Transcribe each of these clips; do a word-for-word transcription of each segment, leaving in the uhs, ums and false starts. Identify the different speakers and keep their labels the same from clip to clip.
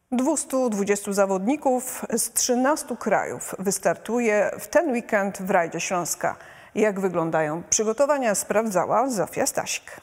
Speaker 1: dwieście dwadzieścia zawodników z trzynastu krajów wystartuje w ten weekend w rajdzie Śląska. Jak wyglądają przygotowania, sprawdzała Zofia Stasik.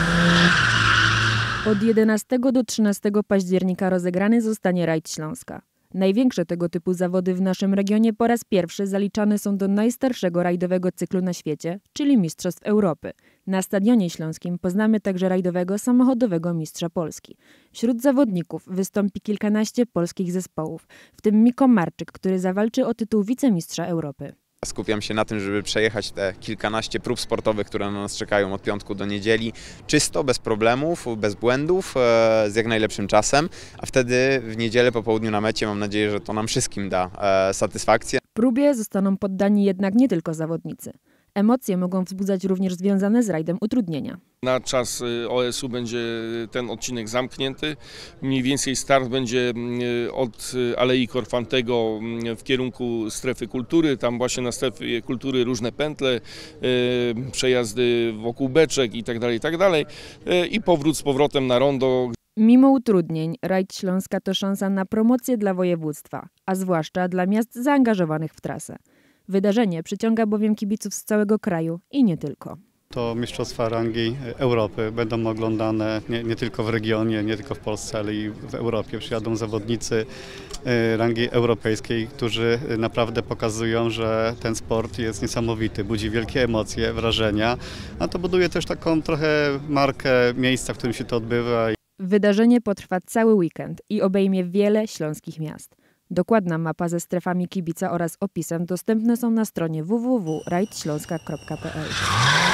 Speaker 2: Od jedenastego do trzynastego października rozegrany zostanie rajd Śląska. Największe tego typu zawody w naszym regionie po raz pierwszy zaliczane są do najstarszego rajdowego cyklu na świecie, czyli Mistrzostw Europy. Na Stadionie Śląskim poznamy także rajdowego samochodowego mistrza Polski. Wśród zawodników wystąpi kilkanaście polskich zespołów, w tym Miko Marczyk, który zawalczy o tytuł wicemistrza Europy.
Speaker 3: Skupiam się na tym, żeby przejechać te kilkanaście prób sportowych, które na nas czekają od piątku do niedzieli, czysto, bez problemów, bez błędów, z jak najlepszym czasem, a wtedy w niedzielę po południu na mecie mam nadzieję, że to nam wszystkim da satysfakcję.
Speaker 2: Próbie zostaną poddani jednak nie tylko zawodnicy. Emocje mogą wzbudzać również związane z rajdem utrudnienia.
Speaker 4: Na czas O S U będzie ten odcinek zamknięty. Mniej więcej start będzie od Alei Korfantego w kierunku strefy kultury. Tam właśnie na strefie kultury różne pętle, przejazdy wokół beczek itd., itd. I powrót z powrotem na rondo.
Speaker 2: Mimo utrudnień, rajd Śląska to szansa na promocję dla województwa, a zwłaszcza dla miast zaangażowanych w trasę. Wydarzenie przyciąga bowiem kibiców z całego kraju i nie tylko.
Speaker 5: To mistrzostwa rangi Europy będą oglądane nie, nie tylko w regionie, nie tylko w Polsce, ale i w Europie. Przyjadą zawodnicy rangi europejskiej, którzy naprawdę pokazują, że ten sport jest niesamowity, budzi wielkie emocje, wrażenia, a to buduje też taką trochę markę miejsca, w którym się to odbywa.
Speaker 2: Wydarzenie potrwa cały weekend i obejmie wiele śląskich miast. Dokładna mapa ze strefami kibica oraz opisem dostępne są na stronie w w w kropka rajd śląska kropka p l.